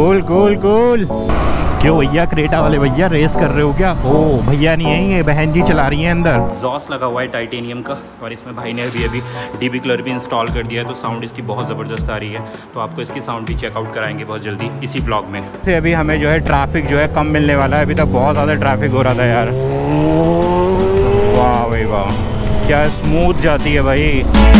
Cool cool cool. क्यों भैया Creta वाले भैया रेस कर रहे हो क्या? ओ भैया नहीं है, ये बहन जी चला रही हैं अंदर। एग्जॉस्ट लगा हुआ है टाइटेनियम का और इसमें भाई ने अभी डीबी कलर भी इंस्टॉल कर दिया है, तो साउंड इसकी बहुत ज़बरदस्त आ रही है। तो आपको इसकी साउंड भी चेकआउट कराएंगे बहुत जल्दी इसी ब्लॉग में। से अभी हमें जो है ट्रैफिक जो है कम मिलने वाला है। अभी तक बहुत ज़्यादा ट्रैफिक हो रहा था यार। वाह भाई वाह, क्या स्मूथ जाती है भाई।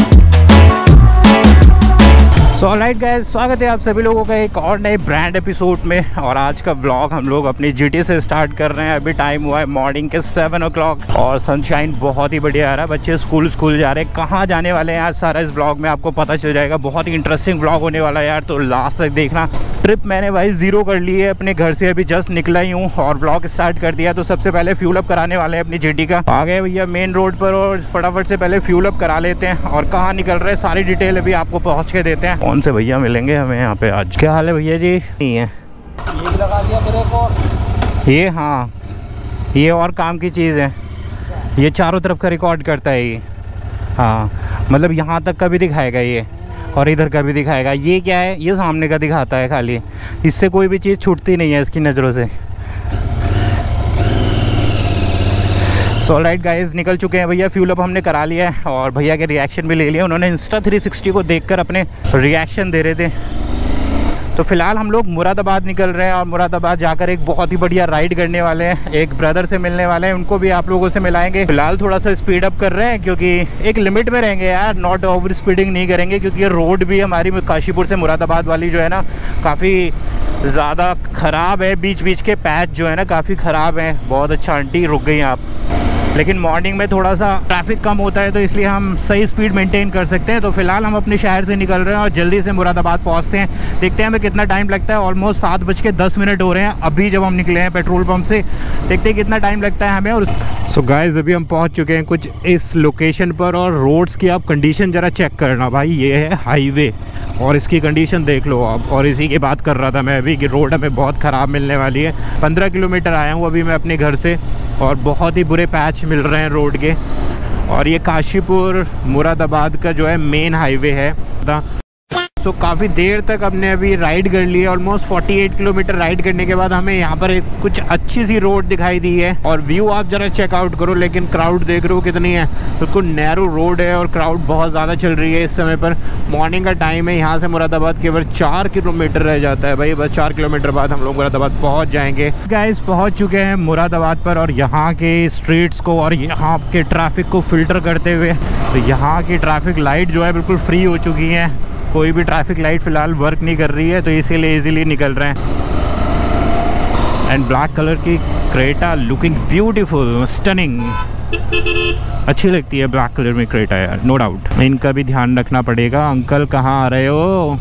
सो ऑलराइट गाइस, स्वागत है आप सभी लोगों का एक और नए ब्रांड एपिसोड में। और आज का व्लॉग हम लोग अपनी जीटी से स्टार्ट कर रहे हैं। अभी टाइम हुआ है मॉर्निंग के 7 o'clock और सनशाइन बहुत ही बढ़िया आ रहा है। बच्चे स्कूल जा रहे हैं। कहाँ जाने वाले हैं आज सारा इस व्लॉग में आपको पता चल जाएगा। बहुत ही इंटरेस्टिंग व्लॉग होने वाला है यार, तो लास्ट तक देखना। ट्रिप मैंने भाई 0 कर ली है, अपने घर से अभी जस्ट निकला ही हूँ और व्लॉग स्टार्ट कर दिया। तो सबसे पहले फ्यूल अप कराने वाले हैं अपनी जीटी का। आ गए भैया मेन रोड पर और फटाफट से पहले फ्यूल अप करा लेते हैं। और कहाँ निकल रहे हैं सारी डिटेल अभी आपको पहुँच के देते हैं। कौन से भैया मिलेंगे हमें यहाँ पे आज? क्या हाल है भैया जी? नहीं है ये लगा दिया मेरे को ये। हाँ ये और काम की चीज़ है, ये चारों तरफ का रिकॉर्ड करता है ये। हाँ मतलब यहाँ तक का भी दिखाएगा ये और इधर का भी दिखाएगा। ये क्या है, ये सामने का दिखाता है खाली, इससे कोई भी चीज़ छूटती नहीं है इसकी नज़रों से। सो राइट गाइस, निकल चुके हैं भैया। फ्यूल अप हमने करा लिया है और भैया के रिएक्शन भी ले लिए। उन्होंने इंस्टा 360 को देखकर अपने रिएक्शन दे रहे थे। तो फिलहाल हम लोग मुरादाबाद निकल रहे हैं और मुरादाबाद जाकर एक बहुत ही बढ़िया राइड करने वाले हैं। एक ब्रदर से मिलने वाले हैं, उनको भी आप लोगों से मिलाएंगे। फिलहाल थोड़ा सा स्पीड अप कर रहे हैं क्योंकि एक लिमिट में रहेंगे यार, नॉट ओवर स्पीडिंग नहीं करेंगे क्योंकि ये रोड भी हमारी काशीपुर से मुरादाबाद वाली जो है ना काफ़ी ज़्यादा ख़राब है। बीच बीच के पैच जो है ना काफ़ी ख़राब हैं। बहुत अच्छा आंटी, रुक गई आप। लेकिन मॉर्निंग में थोड़ा सा ट्रैफिक कम होता है तो इसलिए हम सही स्पीड मेंटेन कर सकते हैं। तो फिलहाल हम अपने शहर से निकल रहे हैं और जल्दी से मुरादाबाद पहुंचते हैं। देखते हैं हमें कितना टाइम लगता है। ऑलमोस्ट 7:10 हो रहे हैं अभी जब हम निकले हैं पेट्रोल पंप से। देखते हैं कितना टाइम लगता है हमें। और सो गाइस, अभी हम पहुंच चुके हैं कुछ इस लोकेशन पर और रोड्स की आप कंडीशन ज़रा चेक करना भाई। ये है हाईवे और इसकी कंडीशन देख लो आप। और इसी की बात कर रहा था मैं अभी कि रोड हमें बहुत ख़राब मिलने वाली है। 15 किलोमीटर आया हूँ अभी मैं अपने घर से और बहुत ही बुरे पैच मिल रहे हैं रोड के। और ये काशीपुर मुरादाबाद का जो है मेन हाईवे है। तो काफ़ी देर तक हमने अभी राइड कर ली है। ऑलमोस्ट 48 किलोमीटर राइड करने के बाद हमें यहाँ पर एक कुछ अच्छी सी रोड दिखाई दी है और व्यू आप ज़रा चेकआउट करो। लेकिन क्राउड देख रहे हो कितनी है, बिल्कुल नैरो रोड है और क्राउड बहुत ज़्यादा चल रही है इस समय पर। मॉर्निंग का टाइम है, यहाँ से मुरादाबाद केवल 4 किलोमीटर रह जाता है भाई। बस 4 किलोमीटर बाद हम लोग मुरादाबाद पहुँच जाएंगे। गाइस पहुँच चुके हैं मुरादाबाद पर और यहाँ के स्ट्रीट्स को और यहाँ के ट्रैफिक को फ़िल्टर करते हुए तो यहाँ की ट्रैफिक लाइट जो है बिल्कुल फ्री हो चुकी है। कोई भी ट्रैफिक लाइट फ़िलहाल वर्क नहीं कर रही है तो इसीलिए इजीली निकल रहे हैं। एंड ब्लैक कलर की क्रेटा लुकिंग ब्यूटीफुल, स्टनिंग, अच्छी लगती है ब्लैक कलर में क्रेटा यार, नो डाउट। इनका भी ध्यान रखना पड़ेगा। अंकल कहाँ आ रहे हो?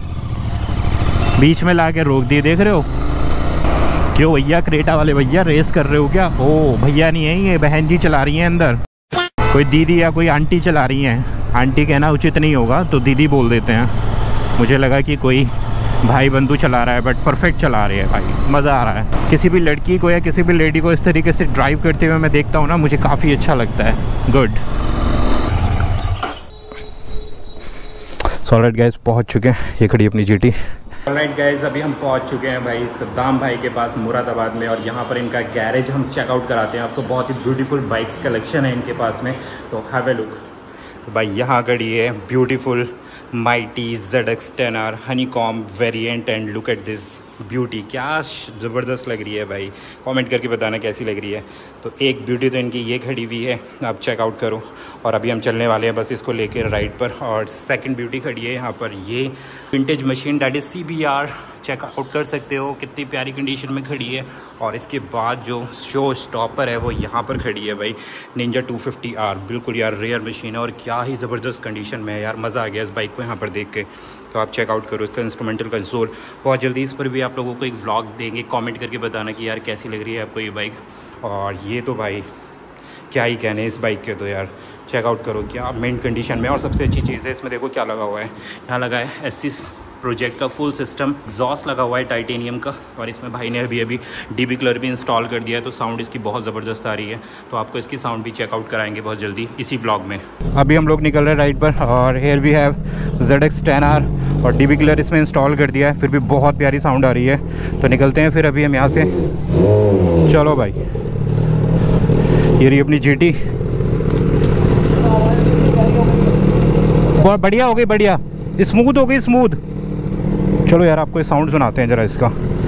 बीच में ला के रोक दिए, देख रहे हो? क्यों भैया क्रेटा वाले भैया रेस कर रहे हो क्या? ओ भैया नहीं है, ये बहन जी चला रही हैं अंदर। कोई दीदी या कोई आंटी चला रही हैं। आंटी कहना उचित नहीं होगा तो दीदी बोल देते हैं। मुझे लगा कि कोई भाई बंधु चला रहा है बट परफेक्ट चला रही है भाई, मज़ा आ रहा है। किसी भी लड़की को या किसी भी लेडी को इस तरीके से ड्राइव करते हुए मैं देखता हूँ ना, मुझे काफ़ी अच्छा लगता है। गुड। सो ऑलराइट गाइस, पहुँच चुके हैं। ये खड़ी अपनी जीटी। ऑलराइट गाइस, अभी हम पहुंच चुके हैं भाई सद्दाम भाई के पास मुरादाबाद में और यहाँ पर इनका गैरेज हम चेकआउट कराते हैं। आपको बहुत ही ब्यूटीफुल बाइक्स कलेक्शन है इनके पास में, तो हैव ए लुक। तो भाई यहाँ खड़ी है beautiful mighty ZX10R honeycomb variant and look at this beauty. क्या ज़बरदस्त लग रही है भाई, कमेंट करके बताना कैसी लग रही है। तो एक ब्यूटी तो इनकी ये खड़ी हुई है, आप चेकआउट करो। और अभी हम चलने वाले हैं बस इसको लेके राइड पर। और सेकंड ब्यूटी खड़ी है यहाँ पर, ये vintage machine that is CBR, check out कर सकते हो कितनी प्यारी कंडीशन में खड़ी है। और इसके बाद जो शो स्टॉपर है वो यहाँ पर खड़ी है भाई, निंजा 250R। बिल्कुल यार रेयर मशीन है और क्या ही ज़बरदस्त कंडीशन में है यार, मज़ा आ गया इस बाइक को यहाँ पर देख के। तो आप चेकआउट करो इसका इंस्ट्रूमेंटल कंसोल। बहुत जल्दी इस पर भी आप लोगों को एक व्लॉग देंगे, कमेंट करके बताना कि यार कैसी लग रही है आपको ये बाइक। और ये तो भाई क्या ही कहने इस बाइक के, तो यार चेकआउट करो क्या मेन कंडीशन में। और सबसे अच्छी चीज़ है इसमें, देखो क्या लगा हुआ है, यहाँ लगा है 80 प्रोजेक्ट का फुल सिस्टम, एग्जॉस्ट लगा हुआ है टाइटेनियम का, और इसमें भाई ने अभी डीबी क्लर भी इंस्टॉल कर दिया है, तो साउंड इसकी बहुत ज़बरदस्त आ रही है। तो आपको इसकी साउंड भी चेकआउट कराएंगे बहुत जल्दी इसी ब्लॉग में। अभी हम लोग निकल रहे हैं राइड पर, और हेयर वी हैव ZX10R और डीबी क्लर इसमें इंस्टॉल कर दिया है, फिर भी बहुत प्यारी साउंड आ रही है। तो निकलते हैं फिर अभी हम यहाँ से। चलो भाई, ये रही अपनी GT, बहुत बढ़िया हो गई, बढ़िया स्मूथ हो गई, स्मूथ। चलो यार, आपको ये साउंड सुनाते हैं ज़रा इसका।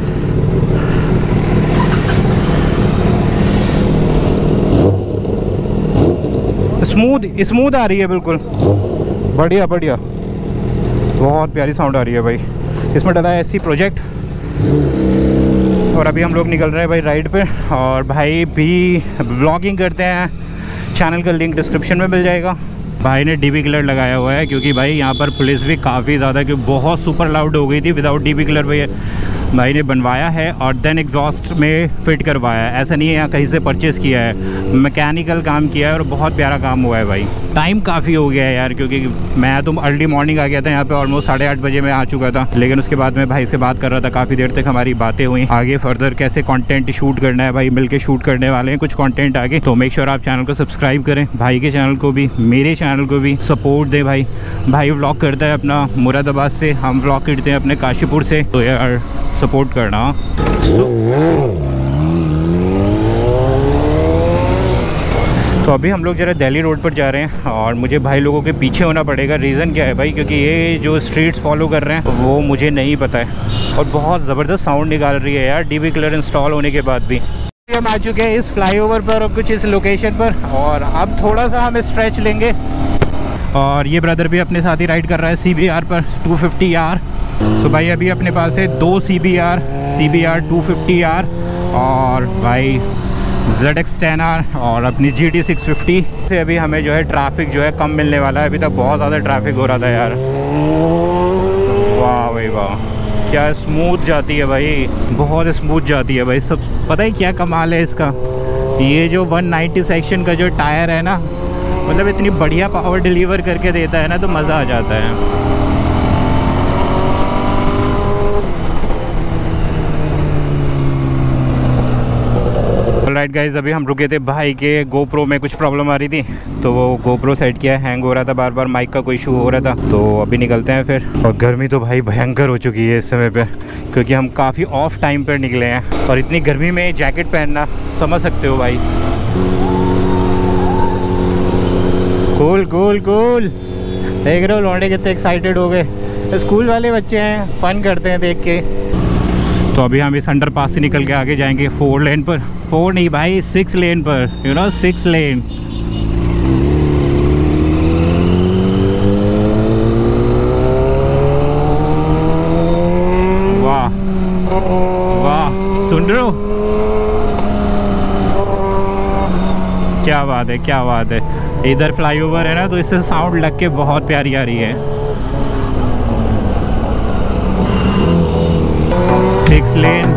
स्मूथ आ रही है, बिल्कुल बढ़िया बढ़िया, बहुत प्यारी साउंड आ रही है भाई। इसमें डला है SC प्रोजेक्ट, और अभी हम लोग निकल रहे हैं भाई राइड पे। और भाई भी व्लॉगिंग करते हैं, चैनल का लिंक डिस्क्रिप्शन में मिल जाएगा। भाई ने डीबी क्लर लगाया हुआ है, क्योंकि भाई यहाँ पर पुलिस भी काफ़ी ज़्यादा, क्योंकि बहुत सुपर लाउड हो गई थी विदाउट डीबी क्लर। भाई ने बनवाया है और देन एग्जॉस्ट में फिट करवाया है, ऐसा नहीं है यहाँ कहीं से परचेज़ किया है, मैकेनिकल काम किया है, और बहुत प्यारा काम हुआ है भाई। टाइम काफ़ी हो गया है यार, क्योंकि मैं तो अर्ली मॉर्निंग आ गया था यहाँ पे, ऑलमोस्ट 8:30 बजे मैं आ चुका था। लेकिन उसके बाद मैं भाई से बात कर रहा था, काफ़ी देर तक हमारी बातें हुई, आगे फर्दर कैसे कंटेंट शूट करना है। भाई मिलके शूट करने वाले हैं कुछ कंटेंट आगे, तो मेक श्योर आप चैनल को सब्सक्राइब करें, भाई के चैनल को भी, मेरे चैनल को भी सपोर्ट दें। भाई व्लॉग करता है अपना मुरादाबाद से, हम व्लॉग करते हैं अपने काशीपुर से, तो यार सपोर्ट करना। तो अभी हम लोग ज़रा दिल्ली रोड पर जा रहे हैं, और मुझे भाई लोगों के पीछे होना पड़ेगा। रीज़न क्या है भाई, क्योंकि ये जो स्ट्रीट्स फॉलो कर रहे हैं वो मुझे नहीं पता है, और बहुत ज़बरदस्त साउंड निकाल रही है यार डीबी क्लर इंस्टॉल होने के बाद भी। हम आ चुके हैं इस फ्लाईओवर पर और कुछ इस लोकेशन पर, और अब थोड़ा सा हम स्ट्रेच लेंगे। और ये ब्रदर भी अपने साथ ही राइड कर रहा है CBR पर 250R। तो भाई अभी अपने पास है 2 CBR 250R, और भाई ZX10R और अपनी GT 650 से अभी हमें जो है ट्रैफिक जो है कम मिलने वाला है। अभी तक बहुत ज़्यादा ट्रैफिक हो रहा था यार। वाह भाई वाह, क्या स्मूथ जाती है भाई, बहुत स्मूथ जाती है भाई। सब पता है क्या कमाल है इसका, ये जो 190 सेक्शन का जो टायर है ना, मतलब इतनी बढ़िया पावर डिलीवर करके देता है ना, तो मज़ा आ जाता है। राइट गाइज, अभी हम रुके थे, भाई के GoPro में कुछ प्रॉब्लम आ रही थी, तो वो GoPro सेट किया, हैंग हो रहा था बार बार, माइक का कोई इशू हो रहा था। तो अभी निकलते हैं फिर। और गर्मी तो भाई भयंकर हो चुकी है इस समय पे, क्योंकि हम काफ़ी ऑफ टाइम पर निकले हैं, और इतनी गर्मी में जैकेट पहनना समझ सकते हो भाई। कूल देख रहे हो लौंडे कितने एक्साइटेड हो गए, स्कूल वाले बच्चे हैं, फन करते हैं देख के। तो अभी हम इस अंडरपास से निकल के आगे जाएंगे 4 लेन पर, 4 नहीं भाई 6 लेन पर, 6 लेन। वाह वाह, सुन रहे हो, क्या बात है, क्या बात है। इधर फ्लाईओवर है ना, तो इससे साउंड लग के बहुत प्यारी आ रही है। 6 लेन